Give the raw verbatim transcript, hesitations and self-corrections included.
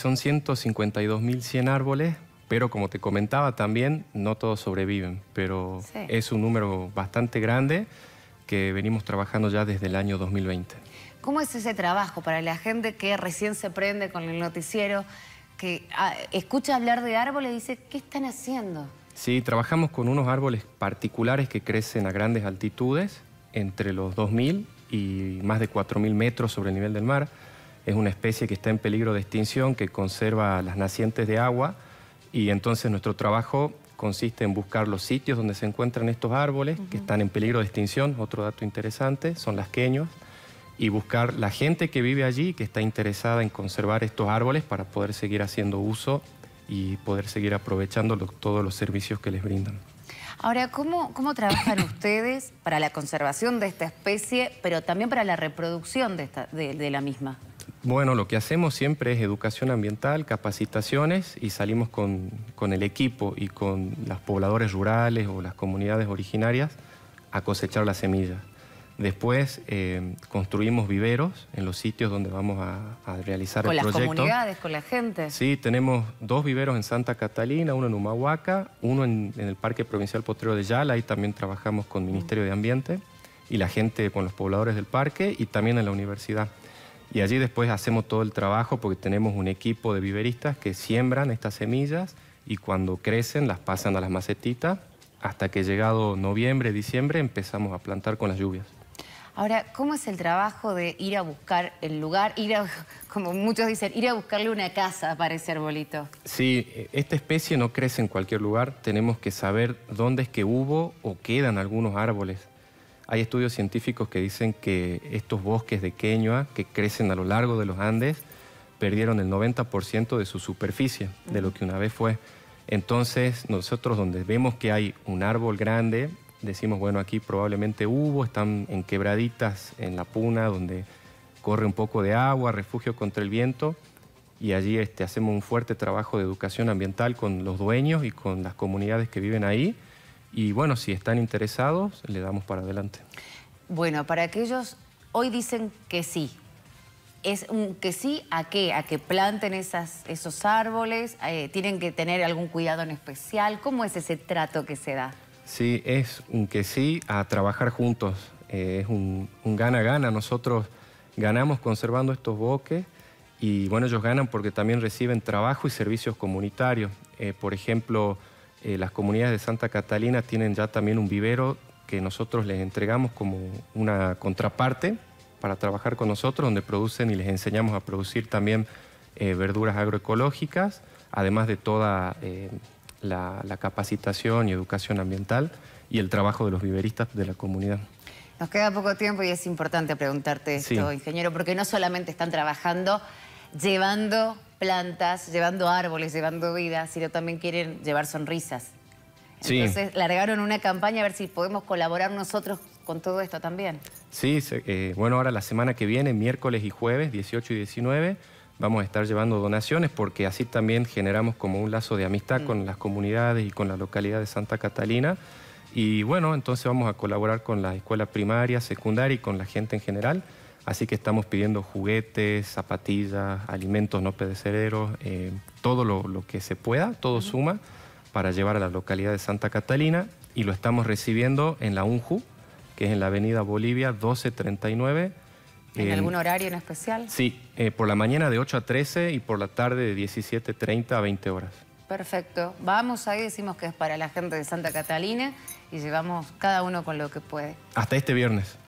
son ciento cincuenta y dos mil cien árboles, pero como te comentaba también, no todos sobreviven, pero sí, es un número bastante grande que venimos trabajando ya desde el año dos mil veinte. ¿Cómo es ese trabajo para la gente que recién se prende con el noticiero, que ah, escucha hablar de árboles y dice, ¿qué están haciendo? Sí, trabajamos con unos árboles particulares que crecen a grandes altitudes, entre los dos mil y más de cuatro mil metros sobre el nivel del mar. Es una especie que está en peligro de extinción, que conserva las nacientes de agua, y entonces nuestro trabajo consiste en buscar los sitios donde se encuentran estos árboles, uh-huh, que están en peligro de extinción. Otro dato interesante, son las queñuas, y buscar la gente que vive allí, que está interesada en conservar estos árboles para poder seguir haciendo uso y poder seguir aprovechando lo, todos los servicios que les brindan. Ahora, ¿cómo, cómo trabajan ustedes para la conservación de esta especie, pero también para la reproducción de, esta, de, de la misma? Bueno, lo que hacemos siempre es educación ambiental, capacitaciones, y salimos con, con el equipo y con los pobladores rurales o las comunidades originarias a cosechar las semillas. Después eh, construimos viveros en los sitios donde vamos a, a realizar el proyecto. ¿Con las comunidades, con la gente? Sí, tenemos dos viveros en Santa Catalina, uno en Humahuaca, uno en, en el Parque Provincial Potrero de Yala. Ahí también trabajamos con el Ministerio de Ambiente y la gente, con los pobladores del parque, y también en la universidad. Y allí después hacemos todo el trabajo porque tenemos un equipo de viveristas que siembran estas semillas y cuando crecen las pasan a las macetitas hasta que llegado noviembre, diciembre empezamos a plantar con las lluvias. Ahora, ¿cómo es el trabajo de ir a buscar el lugar, ir a, como muchos dicen, ir a buscarle una casa para ese arbolito? Sí, esta especie no crece en cualquier lugar. Tenemos que saber dónde es que hubo o quedan algunos árboles. Hay estudios científicos que dicen que estos bosques de queñua que crecen a lo largo de los Andes perdieron el noventa por ciento de su superficie, de lo que una vez fue. Entonces, nosotros donde vemos que hay un árbol grande, decimos, bueno, aquí probablemente hubo, están en quebraditas en la puna, donde corre un poco de agua, refugio contra el viento, y allí este, hacemos un fuerte trabajo de educación ambiental con los dueños y con las comunidades que viven ahí, y bueno, si están interesados, le damos para adelante. Bueno, para aquellos, hoy dicen que sí. ¿Es un que sí a qué? ¿A que planten esas, esos árboles? Eh, ¿Tienen que tener algún cuidado en especial? ¿Cómo es ese trato que se da? Sí, es un que sí a trabajar juntos. Eh, es un gana-gana. Nosotros ganamos conservando estos bosques y bueno, ellos ganan porque también reciben trabajo y servicios comunitarios. Eh, por ejemplo, eh, las comunidades de Santa Catalina tienen ya también un vivero que nosotros les entregamos como una contraparte para trabajar con nosotros, donde producen y les enseñamos a producir también eh, verduras agroecológicas, además de toda eh, la, la capacitación y educación ambiental y el trabajo de los viveristas de la comunidad. Nos queda poco tiempo y es importante preguntarte esto, sí, ingeniero, porque no solamente están trabajando llevando plantas, llevando árboles, llevando vida, sino también quieren llevar sonrisas. Entonces, sí, largaron una campaña a ver si podemos colaborar nosotros con todo esto también. Sí, eh, bueno, ahora la semana que viene, miércoles y jueves, dieciocho y diecinueve, vamos a estar llevando donaciones porque así también generamos como un lazo de amistad mm. con las comunidades y con la localidad de Santa Catalina. Y bueno, entonces vamos a colaborar con la escuela primaria, secundaria y con la gente en general. Así que estamos pidiendo juguetes, zapatillas, alimentos no perecederos, eh, todo lo, lo que se pueda, todo uh-huh. suma para llevar a la localidad de Santa Catalina, y lo estamos recibiendo en la UNJU, que es en la avenida Bolivia doce treinta y nueve. ¿En eh, algún horario en especial? Sí, eh, por la mañana de ocho a trece y por la tarde de diecisiete treinta a veinte horas. Perfecto. Vamos ahí, decimos que es para la gente de Santa Catalina y llevamos cada uno con lo que puede. Hasta este viernes.